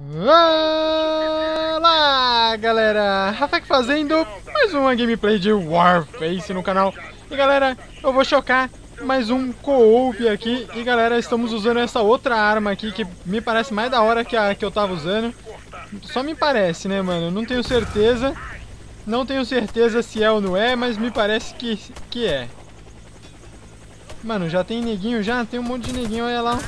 Olá, galera! Rafek fazendo mais uma gameplay de Warface no canal. E galera, eu vou chocar mais um co-op aqui. E galera, estamos usando essa outra arma aqui que me parece mais da hora que a que eu tava usando. Só me parece, né, mano? Eu não tenho certeza. Não tenho certeza se é ou não é, mas me parece que é. Mano, já tem neguinho já? Tem um monte de neguinho, olha lá.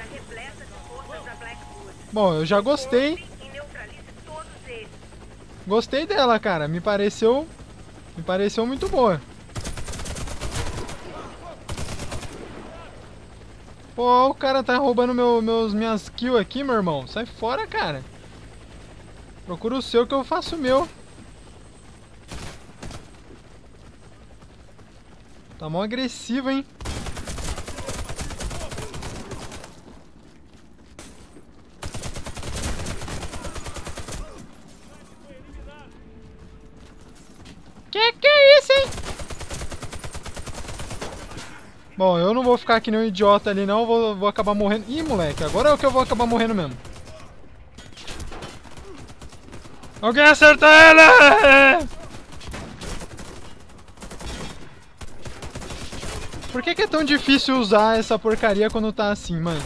Bom, eu já gostei. Gostei dela, cara. Me pareceu muito boa. Pô, o cara tá roubando minhas kills aqui, meu irmão. Sai fora, cara. Procura o seu que eu faço o meu. Tá mó agressivo, hein? Que é isso, hein? Bom, eu não vou ficar que nem um idiota ali não, vou acabar morrendo. Ih, moleque, agora é o que eu vou acabar morrendo mesmo. Alguém acerta ela! Por que é tão difícil usar essa porcaria quando tá assim, mano?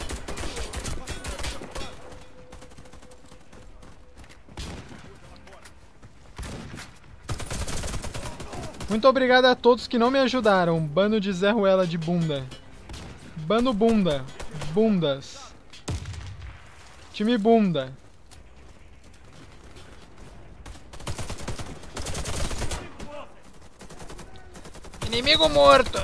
Muito obrigado a todos que não me ajudaram. Bando de Zé Ruela de bunda. Bando bunda. Bundas. Time bunda. Inimigo morto.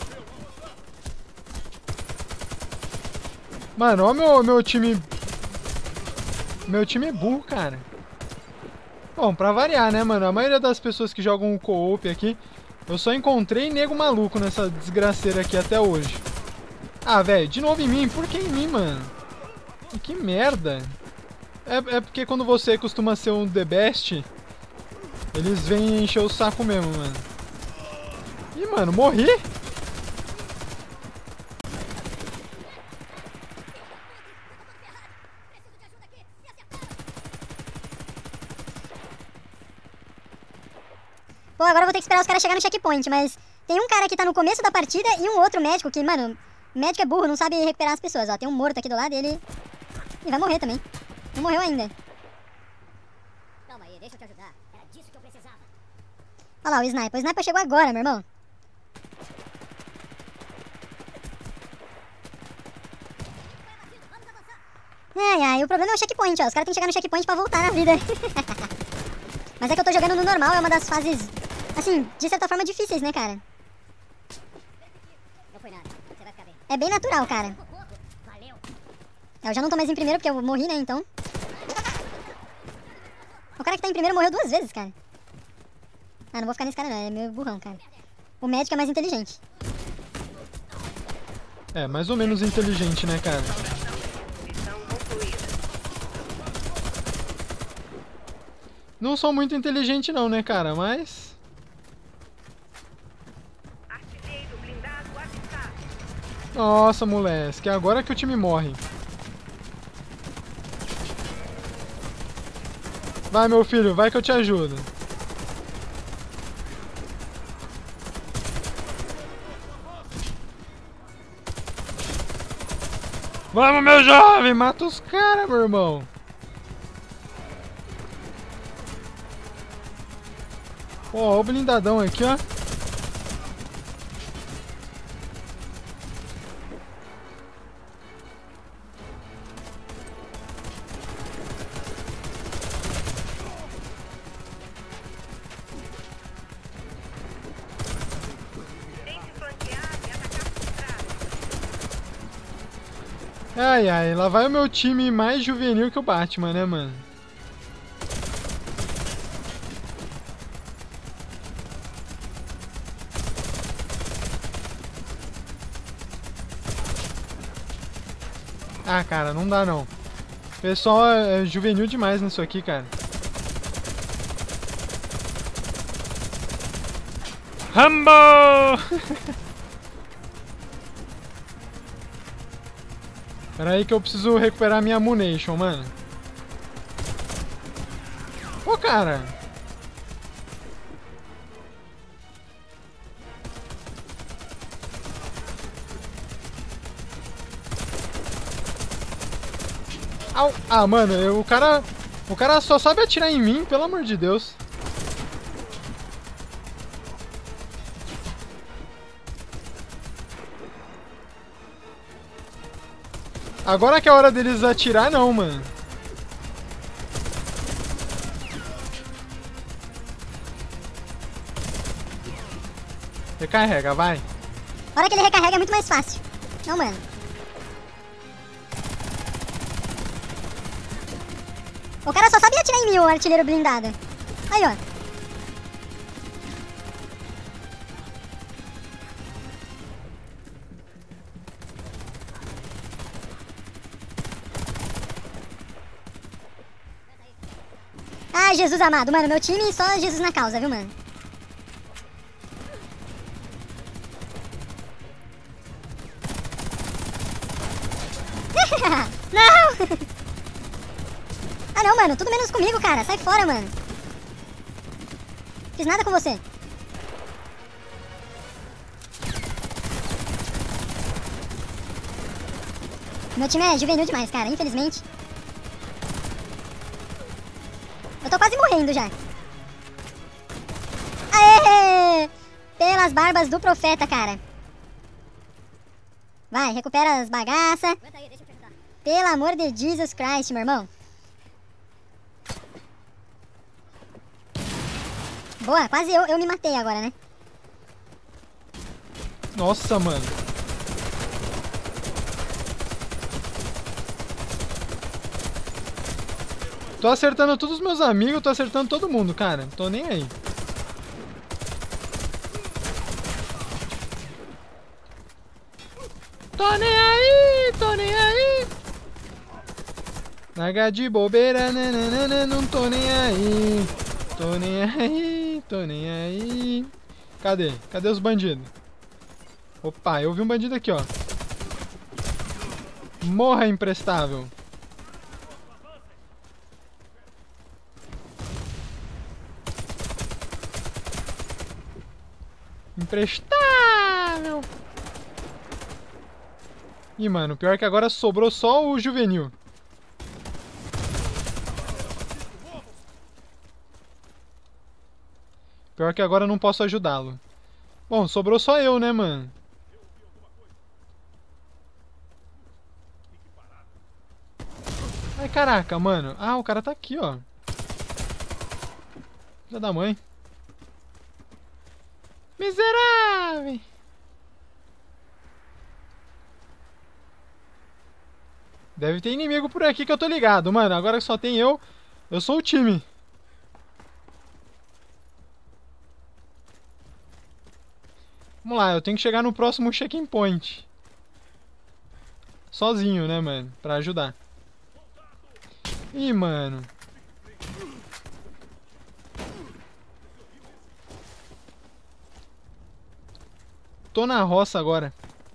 Mano, olha meu time. Meu time é burro, cara. Bom, pra variar, né, mano? A maioria das pessoas que jogam o co-op aqui, eu só encontrei nego maluco nessa desgraceira aqui até hoje. Ah, velho, de novo em mim? Por que em mim, mano? Que merda. É porque quando você costuma ser um the best, eles vêm encher o saco mesmo, mano. Ih, mano, morri? Pô, agora eu vou ter que esperar os caras chegarem no checkpoint, mas tem um cara que tá no começo da partida e um outro médico que, mano, médico é burro, não sabe recuperar as pessoas, ó. Tem um morto aqui do lado e ele vai morrer também. Não morreu ainda. Calma aí, deixa eu te ajudar. Era disso que eu precisava. Olha lá, o sniper. O sniper chegou agora, meu irmão. Ai, o problema é o checkpoint, ó. Os caras têm que chegar no checkpoint pra voltar na vida. Mas é que eu tô jogando no normal, é uma das fases, assim, de certa forma difíceis, né, cara? Não foi nada, você vai ficar bem. É bem natural, cara. Valeu. Eu já não tô mais em primeiro porque eu morri, né, então. O cara que tá em primeiro morreu 2 vezes, cara. Ah, não vou ficar nesse cara não, é meio burrão, cara. O médico é mais inteligente. É, mais ou menos inteligente, né, cara? Não sou muito inteligente não, né, cara, mas... Nossa, moleque, agora que o time morre. Vai, meu filho, vai que eu te ajudo. Vamos, meu jovem, mata os caras, meu irmão. Ó, o blindadão aqui, ó. Ai, ai, lá vai o meu time mais juvenil que o Batman, né, mano? Ah, cara, não dá não. O pessoal é juvenil demais nisso aqui, cara. Rambo! Pera aí que eu preciso recuperar minha ammunition, mano. cara. Au. Ah, mano, o cara só sabe atirar em mim, pelo amor de Deus. Agora que é a hora deles atirar, não, mano. Recarrega, vai. A hora que ele recarrega é muito mais fácil. Não, mano. O cara só sabia atirar em mim, o artilheiro blindado. Aí, ó. Ai, Jesus amado. Mano, meu time só Jesus na causa, viu, mano? Não! Ah, não, mano. Tudo menos comigo, cara. Sai fora, mano. Fiz nada com você. Meu time é juvenil demais, cara. Infelizmente. Eu tô quase morrendo já. Aê! Pelas barbas do profeta, cara. Vai, recupera as bagaças. Aguenta aí, deixa eu te ajudar. Pelo amor de Jesus Christ, meu irmão. Boa, quase eu me matei agora, né? Nossa, mano. Tô acertando todos os meus amigos, tô acertando todo mundo, cara. Tô nem aí. Tô nem aí, tô nem aí. Larga de bobeira, nananana, não tô nem aí. Tô nem aí, tô nem aí. Cadê? Cadê os bandidos? Opa, eu vi um bandido aqui, ó. Morra, imprestável. Imprestável. Ih, mano, pior que agora sobrou só o juvenil. Pior que agora eu não posso ajudá-lo. Bom, sobrou só eu, né, mano? Ai, caraca, mano. Ah, o cara tá aqui, ó. Filha da mãe. Miserável! Deve ter inimigo por aqui que eu tô ligado, mano. Agora que só tem eu sou o time. Vamos lá, eu tenho que chegar no próximo checkpoint. Sozinho, né, mano? Pra ajudar. Ih, mano. Tô na roça agora.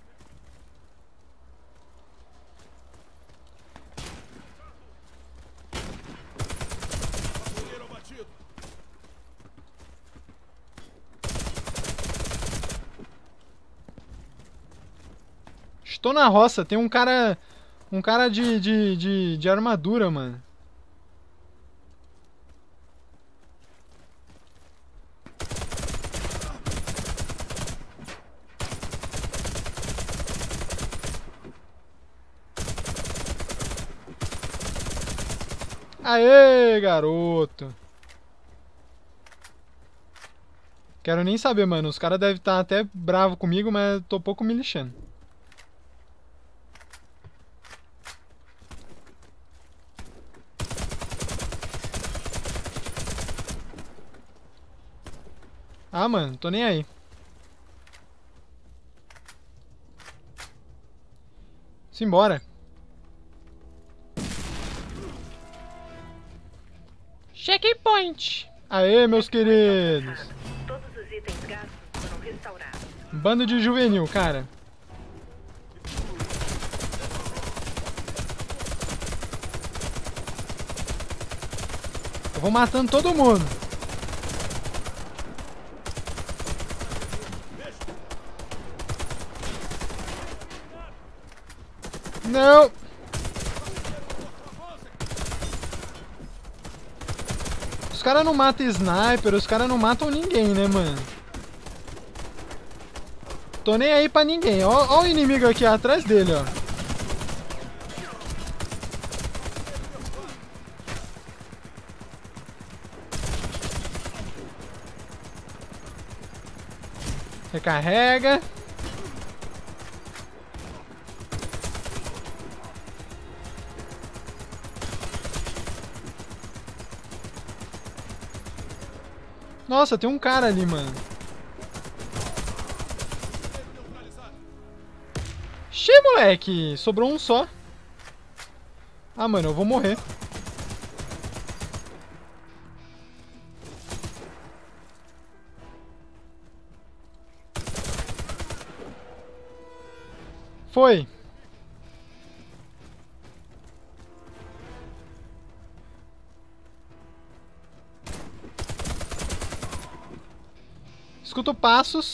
Estou na roça, tem um cara de armadura, mano. Aê, garoto. Quero nem saber, mano. Os caras devem estar até bravo comigo, mas tô pouco me lixando. Ah, mano, tô nem aí. Simbora. Checkpoint. Aê, meus queridos. Todos os itens gastos foram restaurados. Bando de juvenil, cara. Eu vou matando todo mundo. Não! Os caras não matam sniper, os caras não matam ninguém, né, mano? Tô nem aí pra ninguém. Ó o inimigo aqui atrás dele, ó. Recarrega. Nossa, tem um cara ali, mano. Xiii, moleque. Sobrou um só. Ah, mano, eu vou morrer. Foi. Escuto passos.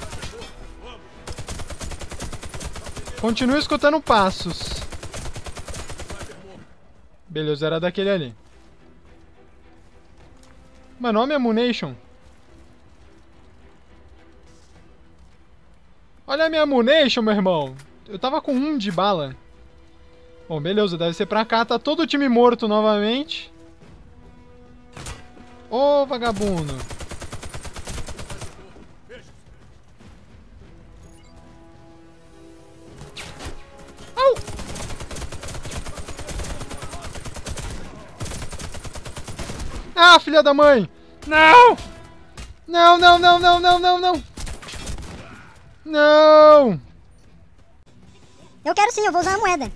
Continuo escutando passos. Beleza, era daquele ali. Mano, olha minha ammunition. Olha a minha ammunition, meu irmão. Eu tava com 1 de bala. Bom, beleza, deve ser pra cá. Tá todo o time morto novamente. Ô, vagabundo. Au! Ah, filha da mãe! Não! Não, não, não, não, não, não, não! Não! Eu quero sim, eu vou usar a moeda.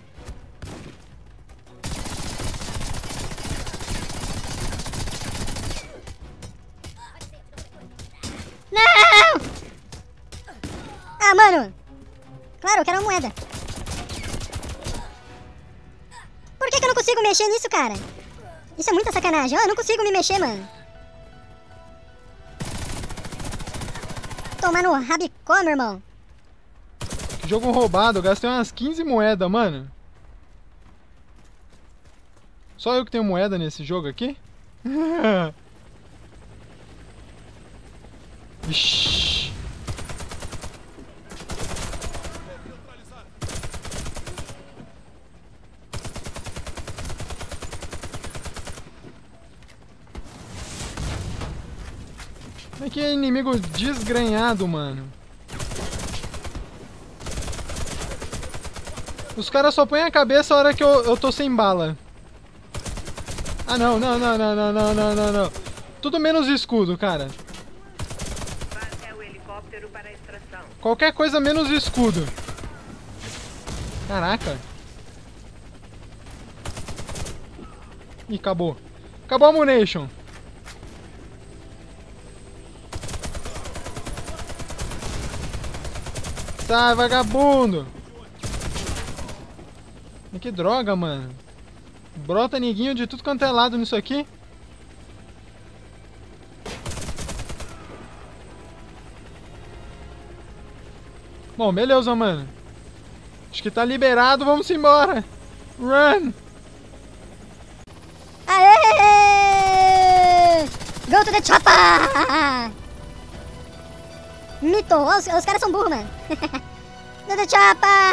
Não! Ah, mano! Claro, eu quero a moeda. Por que eu não consigo mexer nisso, cara? Isso é muita sacanagem. Ó, eu não consigo me mexer, mano. Tomar no rabicó, meu irmão. Que jogo roubado. Eu gastei umas 15 moedas, mano. Só eu que tenho moeda nesse jogo aqui? Ixi. Que inimigo desgranhado, mano. Os caras só põem a cabeça a hora que eu tô sem bala. Ah, não, não, não, não, não, não, não, não, não. Tudo menos escudo, cara. Vá até o helicóptero para a extração. Qualquer coisa menos escudo. Caraca. Ih, acabou. Acabou a ammunition. Sai, vagabundo! Que droga, mano. Brota neguinho de tudo quanto é lado nisso aqui. Bom, beleza, mano. Acho que tá liberado, vamos embora. Run! Aê! Go to the chopper! Mito! Ó, os caras são burros, mano. Go to the chopper!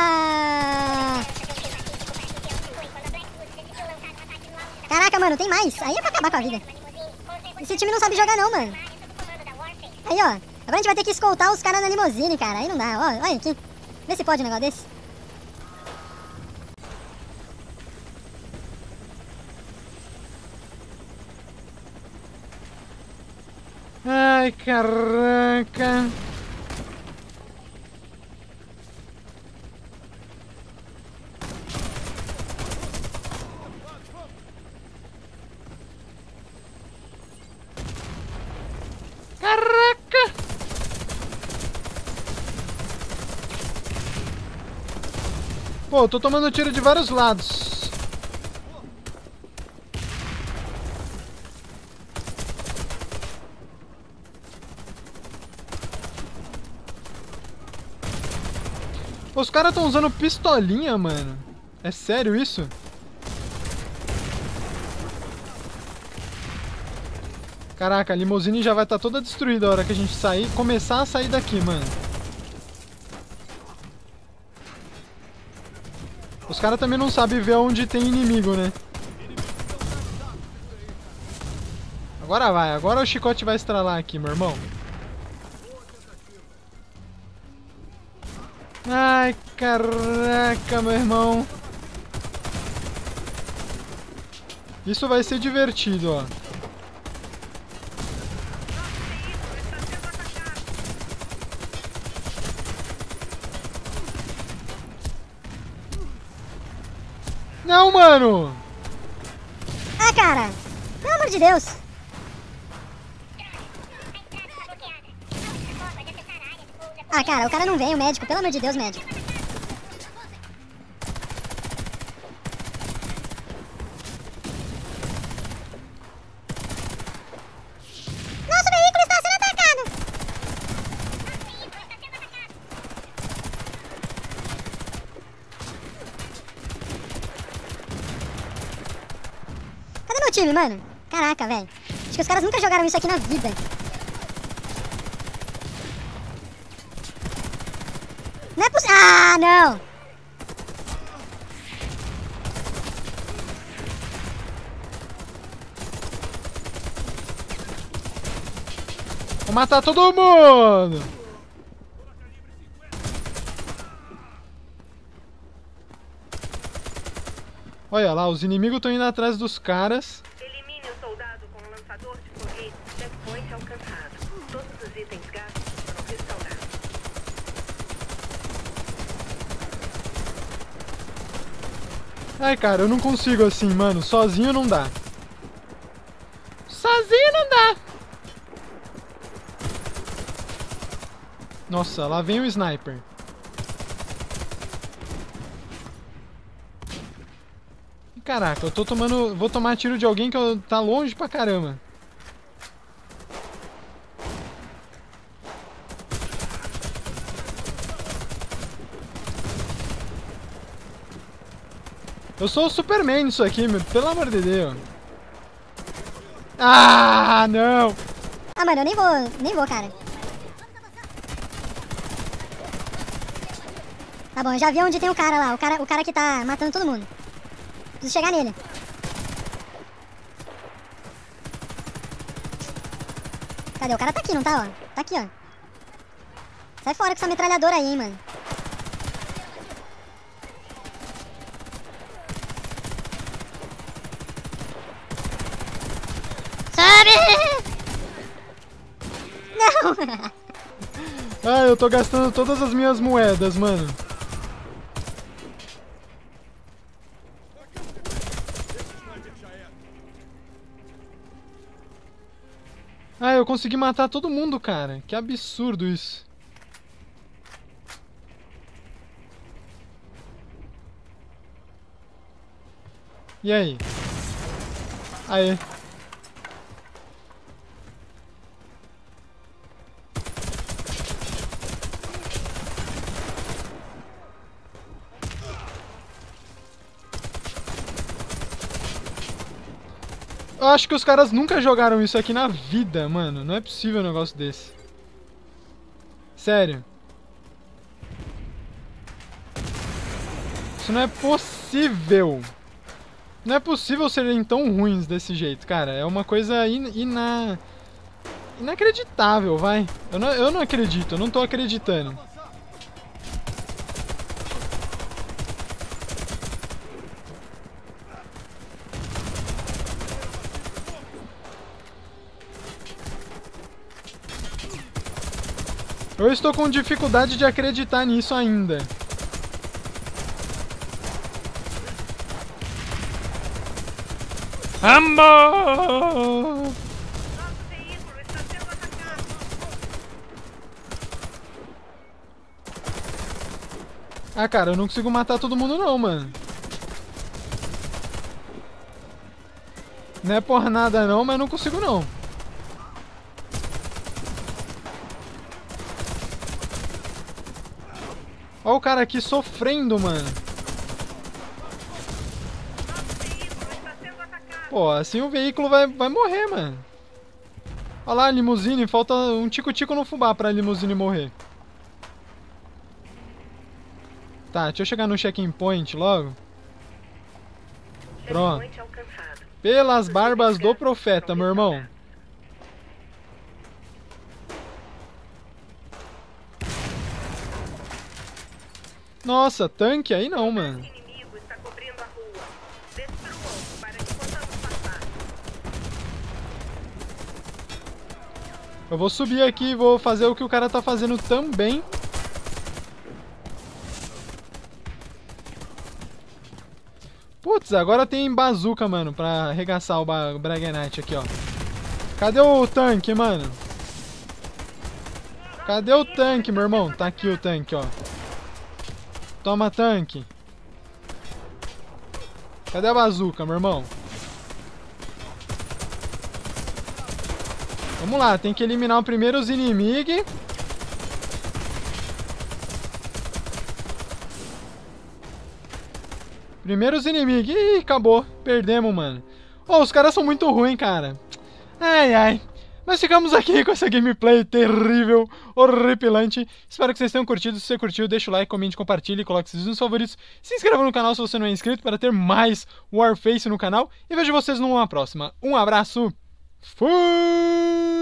Caraca, mano, tem mais. Aí é pra acabar com a vida. Esse time não sabe jogar não, mano. Aí, ó. Agora a gente vai ter que escoltar os caras na limusine, cara. Aí não dá. Ó, olha aqui. Vê se pode um negócio desse. Ai, caraca. Caraca. Pô, eu tô tomando tiro de vários lados. Os caras estão usando pistolinha, mano. É sério isso? Caraca, a limusine já vai estar toda destruída a hora que a gente sair, começar a sair daqui, mano. Os caras também não sabem ver onde tem inimigo, né? Agora vai, agora o chicote vai estralar aqui, meu irmão. Ai, caraca, meu irmão. Isso vai ser divertido, ó. Não, mano! Ah, cara! Pelo amor de Deus! Ah, cara, o cara não vem, o médico. Pelo amor de Deus, médico. Nosso veículo está sendo atacado! Cadê meu time, mano? Caraca, velho. Acho que os caras nunca jogaram isso aqui na vida. Não é possível. Ah, não! Vou matar todo mundo! Olha lá, os inimigos estão indo atrás dos caras. Elimine o soldado com um lançador de foguete. Checkpoint alcançado. Todos os itens gastos foram restaurados. Ai, cara, eu não consigo assim, mano. Sozinho não dá. Sozinho não dá. Nossa, lá vem o sniper. Caraca, eu tô tomando... Vou tomar tiro de alguém que tá longe pra caramba. Eu sou o Superman nisso aqui, meu. Pelo amor de Deus. Ah, não. Ah, mano, eu nem vou, cara. Tá bom, eu já vi onde tem o cara lá. O cara que tá matando todo mundo. Preciso chegar nele. Cadê? O cara tá aqui, não tá, ó? Tá aqui, ó. Sai fora com essa metralhadora aí, hein, mano. Sobe! Não! Ah, eu tô gastando todas as minhas moedas, mano. Ah, eu consegui matar todo mundo, cara. Que absurdo isso. E aí? Aê. Eu acho que os caras nunca jogaram isso aqui na vida, mano. Não é possível um negócio desse. Sério. Isso não é possível. Não é possível serem tão ruins desse jeito, cara. É uma coisa inacreditável, vai. Eu não acredito, eu não tô acreditando. Eu estou com dificuldade de acreditar nisso ainda. Amor! Nosso veículo está sendo atacado. Ah, cara, eu não consigo matar todo mundo não, mano. Não é por nada não, mas não consigo não. Olha o cara aqui sofrendo, mano. Pô, assim o veículo vai morrer, mano. Olha lá a limusine, falta um tico-tico no fubá pra limusine morrer. Tá, deixa eu chegar no check-in point logo. Pronto. Checkpoint alcançado. Pelas barbas do profeta, meu irmão. Nossa, tanque aí não, mano. O inimigo está cobrindo a rua. Destrua-o para que possamos passar. Eu vou subir aqui e vou fazer o que o cara tá fazendo também. Putz, agora tem bazuca, mano, pra arregaçar o Bragenite aqui, ó. Cadê o tanque, mano? Cadê o tanque, meu irmão? Tá aqui o tanque, ó. Toma, tanque. Cadê a bazuca, meu irmão? Vamos lá, tem que eliminar primeiro os inimigos. Primeiro os inimigos. Ih, acabou. Perdemos, mano. Oh, os caras são muito ruins, cara. Ai, ai. Mas ficamos aqui com essa gameplay terrível, horripilante. Espero que vocês tenham curtido. Se você curtiu, deixa o like, comente, compartilhe, coloque seus nos favoritos. Se inscreva no canal se você não é inscrito para ter mais Warface no canal. E vejo vocês numa próxima. Um abraço. Fui!